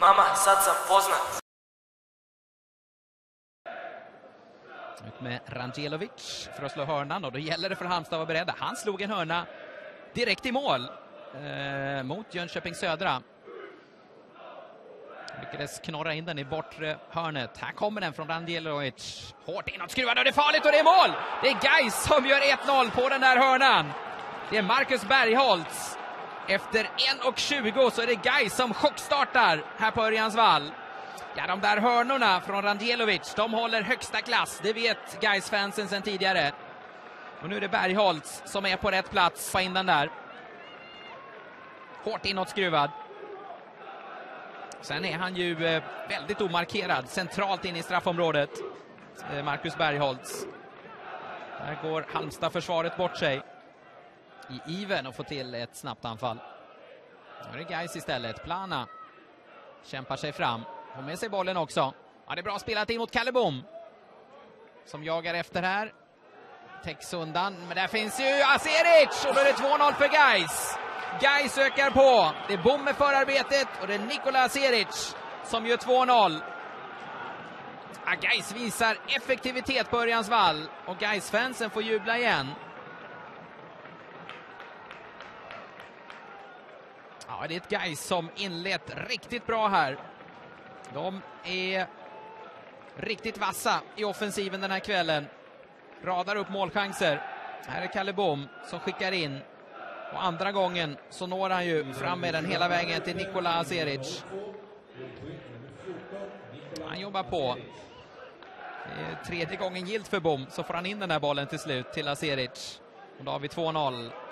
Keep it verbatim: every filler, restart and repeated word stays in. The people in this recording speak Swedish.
Mama, sad sam poznat. Ut med Rangelovic för att slå hörnan, och då gäller det för Halmstad att vara beredda. Han slog en hörna direkt i mål eh, mot Jönköping Södra. Lyckades knorra in den i bortre hörnet. Här kommer den från Rangelovic. Hårt inåt skruvad, och det är farligt, och det är mål! Det är Gais som gör ett noll på den där hörnan. Det är Marcus Bergholtz. Efter en tjugo så är det Gais som chockstartar här på Örjansvall. Ja, de där hörnorna från Rangelovic, de håller högsta klass. Det vet Gais-fansen sedan tidigare. Och nu är det Bergholtz som är på rätt plats. Få in den där. Hårt inåt skruvad. Sen är han ju eh, väldigt omarkerad. Centralt in i straffområdet. Eh, Marcus Bergholtz. Där går Halmstad-försvaret bort sig. I iven och få till ett snabbt anfall. Nu är det Gais istället. Plana kämpar sig fram. Har med sig bollen också. Ja, det är bra spelat in mot Kalle Bom, som jagar efter här. Täcks undan, men där finns ju Aseric, och då är det två noll för Gais. Gais ökar på. Det är Bom med förarbetet, och det är Nikola Aseric som gör två noll. Ja, Gais visar effektivitet på Örjansvall, och Gais-fansen får jubla igen. Ja, det är ett Gais som inlett riktigt bra här. De är riktigt vassa i offensiven den här kvällen. Radar upp målchanser. Här är Kalle Bom som skickar in. Och andra gången så når han ju fram med den hela vägen till Nikola Aseric. Han jobbar på. Det är tredje gången gilt för Bom, så får han in den här bollen till slut till Aseric. Och då har vi två noll.